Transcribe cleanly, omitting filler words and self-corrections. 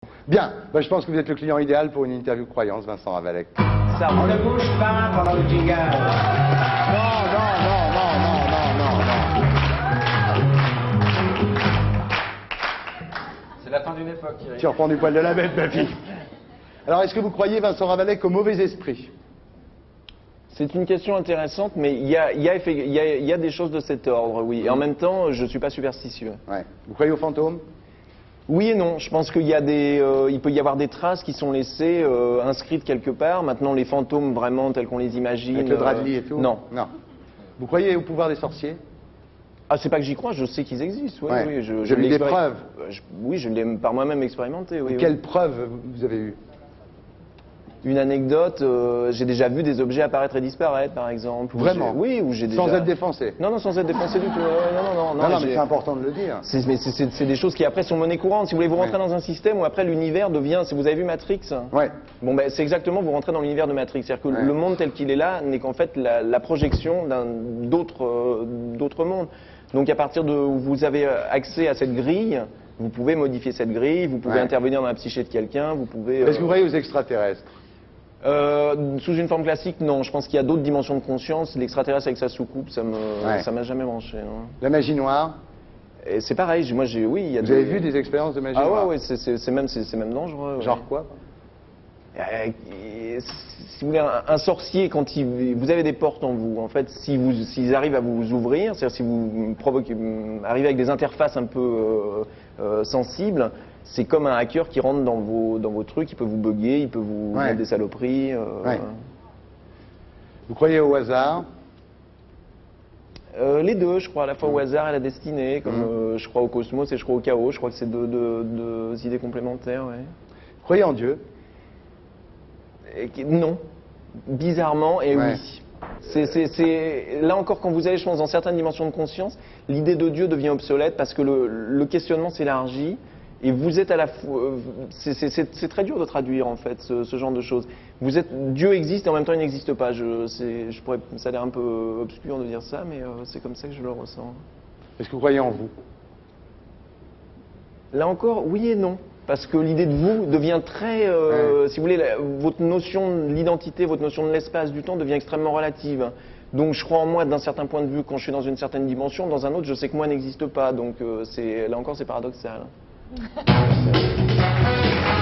Bien, bah, je pense que vous êtes le client idéal pour une interview croyance, Vincent Ravalec. Ça on ne bouge pas pendant le jingle. Non, non, non, non, non, non, non. C'est la fin d'une époque, Thierry. Tu reprends du poil de la bête, ma fille. Alors, est-ce que vous croyez, Vincent Ravalec, au mauvais esprit? C'est une question intéressante, mais il y a des choses de cet ordre, oui. Et en même temps, je ne suis pas superstitieux. Ouais. Vous croyez aux fantômes? Oui et non. Je pense qu'il y a il peut y avoir des traces qui sont laissées inscrites quelque part. Maintenant, les fantômes vraiment tels qu'on les imagine. Avec le drap de lit et tout? Non. Non. Vous croyez au pouvoir des sorciers? Ah, c'est pas que j'y crois, je sais qu'ils existent. Oui, Ouais. oui, Vous avez eu des preuves? Oui, je l'ai par moi-même expérimenté. Oui, Quelles oui. preuves vous avez eues? Une anecdote, j'ai déjà vu des objets apparaître et disparaître, par exemple. Vraiment? Oui, ou j'ai déjà... Sans être défoncé? Non, non, sans être défoncé du tout. Non, mais c'est important de le dire. Mais c'est des choses qui après sont monnaie courante. Si vous voulez, vous rentrez dans un système où après l'univers devient... Si vous avez vu Matrix? Ouais. Bon, ben c'est exactement, vous rentrez dans l'univers de Matrix. C'est-à-dire que Ouais. le monde tel qu'il est là n'est qu'en fait la projection d'autres mondes. Donc à partir de où vous avez accès à cette grille, vous pouvez modifier cette grille, vous pouvez Ouais. intervenir dans la psyché de quelqu'un, vous pouvez... Est-ce que vous croyez aux extraterrestres? Sous une forme classique, non. Je pense qu'il y a d'autres dimensions de conscience. L'extraterrestre avec sa soucoupe, ça m'a jamais branché. Non. La magie noire? Et c'est pareil. Moi, oui, il y a Vous avez vu des expériences de magie Ah noire? ouais, c'est même dangereux. Genre ouais. quoi? Si vous voulez, un sorcier, quand vous avez des portes en vous, en fait, s'ils arrivent à vous ouvrir, c'est-à-dire si vous arrivez avec des interfaces un peu sensibles, c'est comme un hacker qui rentre dans vos trucs, il peut vous bugger, il peut vous Ouais. mettre des saloperies. Ouais. Vous croyez au hasard? Les deux, je crois, à la fois au hasard et à la destinée, comme je crois au cosmos et je crois au chaos. Je crois que c'est deux idées complémentaires, ouais. Vous croyez en Dieu? Non, bizarrement, et Ouais. oui. Là encore, quand vous allez, je pense, dans certaines dimensions de conscience, l'idée de Dieu devient obsolète parce que le questionnement s'élargit et vous êtes à la fois... C'est très dur de traduire, en fait, ce genre de choses. Dieu existe et en même temps il n'existe pas. Ça a l'air un peu obscur de dire ça, mais c'est comme ça que je le ressens. Est-ce que vous croyez en vous? Là encore, oui et non. Parce que l'idée de vous devient très... Si vous voulez, votre notion de l'identité, votre notion de l'espace, du temps devient extrêmement relative. Donc je crois en moi d'un certain point de vue quand je suis dans une certaine dimension, dans un autre je sais que moi n'existe pas. Donc là encore c'est paradoxal.